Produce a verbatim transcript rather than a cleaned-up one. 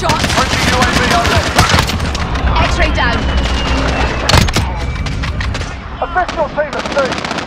shot. Friendly U A V overhead. X-ray down. Official team of two.